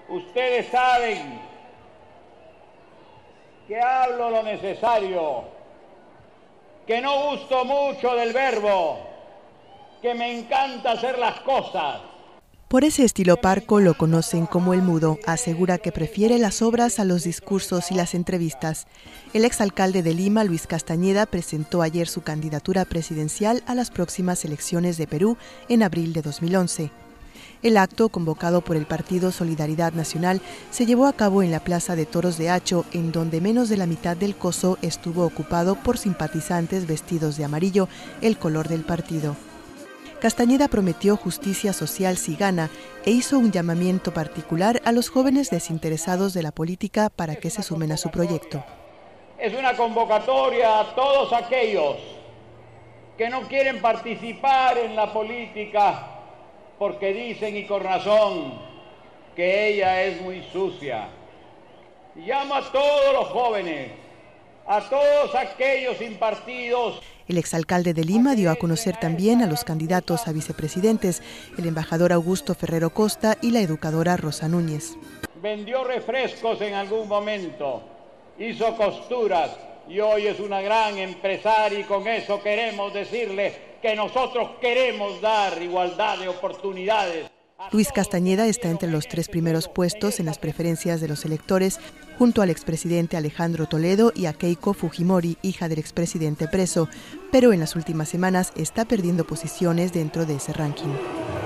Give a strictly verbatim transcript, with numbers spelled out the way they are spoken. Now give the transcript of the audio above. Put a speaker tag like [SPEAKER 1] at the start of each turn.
[SPEAKER 1] Ustedes saben que hablo lo necesario, que no gusto mucho del verbo, que me encanta hacer las cosas.
[SPEAKER 2] Por ese estilo parco lo conocen como el mudo. Asegura que prefiere las obras a los discursos y las entrevistas. El exalcalde de Lima, Luis Castañeda, presentó ayer su candidatura presidencial a las próximas elecciones de Perú en abril de dos mil once. El acto, convocado por el partido Solidaridad Nacional, se llevó a cabo en la Plaza de Toros de Hacho, en donde menos de la mitad del coso estuvo ocupado por simpatizantes vestidos de amarillo, el color del partido. Castañeda prometió justicia social si gana e hizo un llamamiento particular a los jóvenes desinteresados de la política para que se sumen a su proyecto.
[SPEAKER 1] Es una convocatoria a todos aquellos que no quieren participar en la política porque dicen, y con razón, que ella es muy sucia. Llamo a todos los jóvenes, a todos aquellos sin partidos.
[SPEAKER 2] El exalcalde de Lima dio a conocer también a los candidatos a vicepresidentes, el embajador Augusto Ferrero Costa y la educadora Rosa Núñez.
[SPEAKER 1] Vendió refrescos en algún momento, hizo costuras y hoy es una gran empresaria, y con eso queremos decirle que nosotros queremos dar igualdad de oportunidades.
[SPEAKER 2] Luis Castañeda está entre los tres primeros puestos en las preferencias de los electores, junto al expresidente Alejandro Toledo y a Keiko Fujimori, hija del expresidente preso, pero en las últimas semanas está perdiendo posiciones dentro de ese ranking.